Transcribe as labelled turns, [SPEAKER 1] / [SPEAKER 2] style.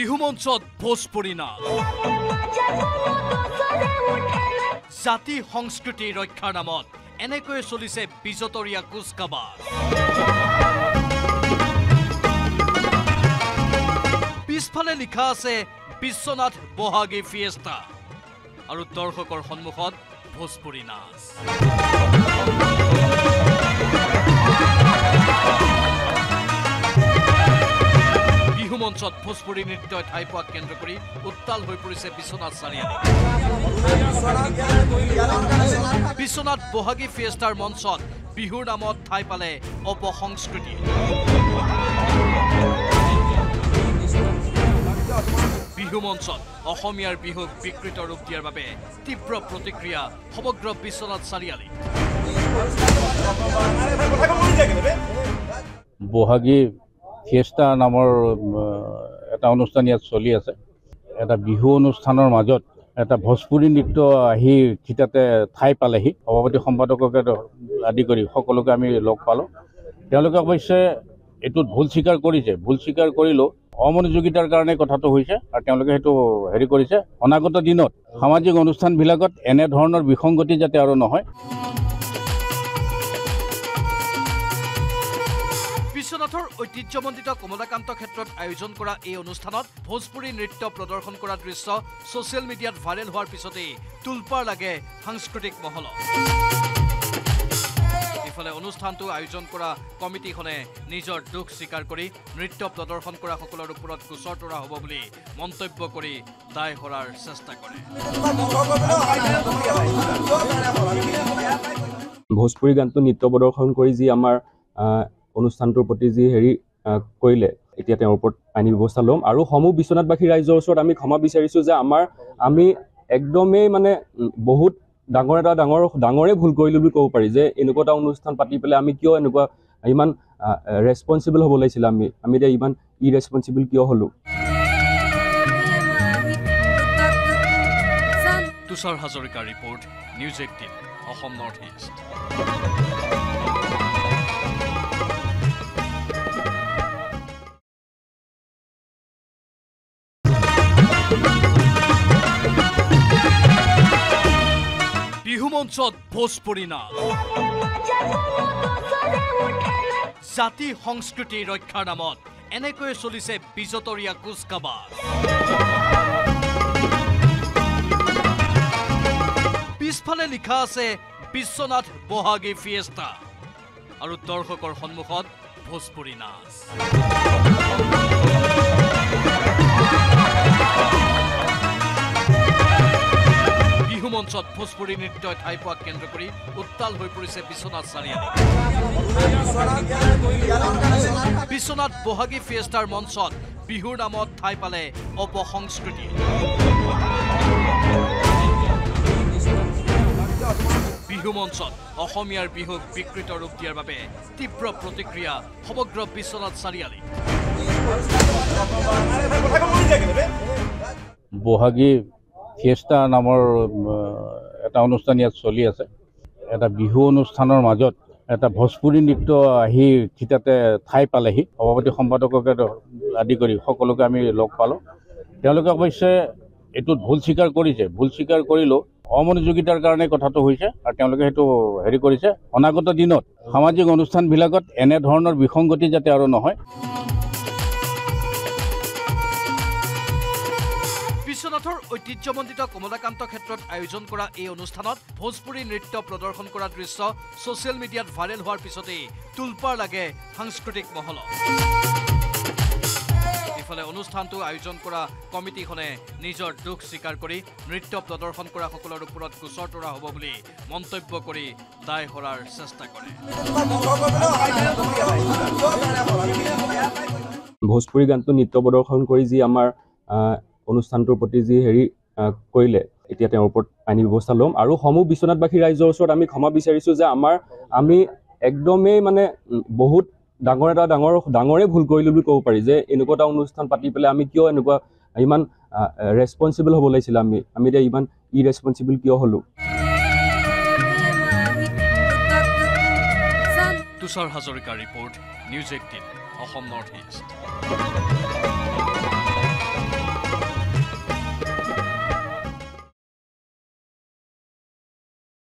[SPEAKER 1] বিহু মঞ্চত ভোজপুৰী নাচ জাতি সংস্কৃতি ৰক্ষাৰ নামত এনেকৈ চলিছে বিজতৰীয়া কুচকাৱাজ পিছফালে লিখা আছে বিশ্বনাথ বহাগী ফিয়েষ্টা আৰু দৰ্শকৰ সন্মুখত ভোজপুৰী নাচ বিহু মঞ্চত ভোজপুৰী নৃত্যই ঠাই পোৱা কেন্দ্ৰ কৰি উত্তাল হৈ পৰিছে বিশ্বনাথ চাৰিআলি বিশ্বনাথ বহাগী ফিয়েষ্টাৰ মঞ্চত বিহুৰ নামত ঠাই পালে অপসংস্কৃতি বিহু মঞ্চত অসমীয়াৰ বিহুক বিকৃত ৰূপ দিয়াৰ বাবে তীব্ৰ প্ৰতিক্ৰিয়া সমগ্ৰ বিশ্বনাথ চাৰিআলি
[SPEAKER 2] বহাগী ফিয়েষ্টা নামৰ এটা অনুষ্ঠান ইয়াত চলি আছে এটা বিহু অনুষ্ঠানৰ মাজত এটা ভোজপুৰী নৃত্য আহি থিতাতে ঠাই পালেহি সভাপতি সম্পাদককে আদি কৰি সকলোকে আমি লগ পালোঁ তেওঁলোকে অৱশ্যে এইটোত ভুল স্বীকাৰ কৰিছে ভুল স্বীকাৰ কৰিলেও অমনোযোগিতাৰ কাৰণে কথাটো হৈছে আৰু তেওঁলোকে সেইটো হেৰি কৰিছে অনাগত দিনত সামাজিক অনুষ্ঠানবিলাকত এনে ধৰণৰ বিসংগতি যাতে আৰু নহয়
[SPEAKER 1] বিশ্বনাথৰ ঐতিহ্যমণ্ডিত কমলাকান্ত ক্ষেত্ৰত আয়োজন কৰা এই অনুষ্ঠানত ভোজপুৰী নৃত্য প্ৰদৰ্শন কৰা দৃশ্য ছ'চিয়েল মিডিয়াত ভাইৰেল হোৱাৰ পিছতেই তুলপাৰ লাগে সাংস্কৃতিক মহলত ইফালে অনুষ্ঠানটো আয়োজন কৰা কমিটিখনে নিজৰ দুখ স্বীকাৰ কৰি নৃত্য প্ৰদৰ্শন কৰা সকলৰ ওপৰত গোচৰ তৰা হ'ব বুলি মন্তব্য কৰি দায় সৰাৰ চেষ্টা কৰে
[SPEAKER 3] ভোজপুৰী গানটো নৃত্য প্ৰদৰ্শন কৰি যি আমাৰ অনুষ্ঠানটোৰ প্ৰতি যি হেৰি কৰিলে এতিয়া তেওঁৰ ওপৰত আইনী ব্যৱস্থা ল'ম আৰু সমূহ বিশ্বনাথবাসী ৰাইজৰ ওচৰত আমি ক্ষমা বিচাৰিছোঁ যে আমি একদমেই মানে বহুত ডাঙৰে ভুল কৰিলোঁ বুলি ক'ব পাৰি যে এনেকুৱা এটা অনুষ্ঠান পাতি পেলাই আমি কিয় এনেকুৱা ইমান ৰেছপনচিবল হ'ব লাগিছিল আমি এতিয়া ইমান ইৰেছপনচিবল কিয় হ'লোঁ
[SPEAKER 1] তুষাৰ হাজৰিকাৰ report news 18 Assam north east Bihu মঞ্চত ভোজপুৰী নাচ জাতি সংস্কৃতি ৰক্ষাৰ নামত এনেকৈ চলিছে বিজতৰীয়া কুচকাৱাজ পিছফালে লিখা আছে বিশ্বনাথ বহাগী ফিয়েষ্টা আৰু দৰ্শকৰ সন্মুখত ভোজপুৰী নাচ বিহু মঞ্চত ভোজপুৰী নৃত্যই ঠাই পোৱা কেন্দ্ৰ কৰি উত্তাল হৈ পৰিছে বিশ্বনাথ চাৰিআলি বিশ্বনাথ বহাগী ফিয়েষ্টাৰ মঞ্চত বিহুৰ নামত ঠাই পালে অপসংস্কৃতি বিহু মঞ্চত অসমীয়াৰ বিহুক বিকৃত ৰূপ দিয়াৰ বাবে তীব্ৰ প্ৰতিক্ৰিয়া সমগ্ৰ বিশ্বনাথ চাৰিআলি
[SPEAKER 2] বহাগী ফিয়েষ্টা নামৰ এটা অনুষ্ঠান ইয়াত চলি আছে এটা বিহু অনুষ্ঠানৰ মাজত এটা ভোজপুৰী নৃত্য আহি থিতাতে ঠাই পালেহি সভাপতি সম্পাদককে আদি কৰি সকলোকে আমি লগ পালোঁ তেওঁলোকে অৱশ্যে এইটোত ভুল স্বীকাৰ কৰিছে ভুল স্বীকাৰ কৰিলেও অমনোযোগিতাৰ কাৰণে কথাটো হৈছে আৰু তেওঁলোকে সেইটো হেৰি কৰিছে অনাগত দিনত সামাজিক অনুষ্ঠানবিলাকত এনে ধৰণৰ বিসংগতি যাতে আৰু নহয়
[SPEAKER 1] বিশ্বনাথৰ ঐতিহ্যমণ্ডিত কমলাকান্ত ক্ষেত্ৰত আয়োজন কৰা এই অনুষ্ঠানত ভোজপুৰী নৃত্য প্ৰদৰ্শন কৰা দৃশ্য ছ'চিয়েল মিডিয়াত ভাইৰেল হোৱাৰ পিছতেই তুলপাৰ লাগে সাংস্কৃতিক মহলত ইফালে অনুষ্ঠানটো আয়োজন কৰা কমিটিখনে নিজৰ দুখ স্বীকাৰ কৰি নৃত্য প্ৰদৰ্শন কৰা সকলৰ ওপৰত গোচৰ তৰা হ'ব বুলি মন্তব্য কৰি দায় সৰাৰ চেষ্টা কৰে
[SPEAKER 3] ভোজপুৰী গানটো নৃত্য প্ৰদৰ্শন কৰি যি আমাৰ অনুষ্ঠানটোৰ প্ৰতি যি হেৰি কৰিলে এতিয়া তেওঁৰ ওপৰত আইনী ব্যৱস্থা ল'ম আৰু সমূহ বিশ্বনাথবাসী ৰাইজৰ ওচৰত আমি ক্ষমা বিচাৰিছোঁ যে আমি একদমেই মানে বহুত ডাঙৰে ভুল কৰিলোঁ বুলি ক'ব পাৰি যে এনেকুৱা এটা অনুষ্ঠান পাতি পেলাই আমি কিয় এনেকুৱা ইমান ৰেছপনচিবল হ'ব লাগিছিল আমি এতিয়া ইমান ইৰেছপনচিবল কিয় হ'লোঁ
[SPEAKER 1] তুষাৰ হাজৰিকাৰ report news 18 Assam north east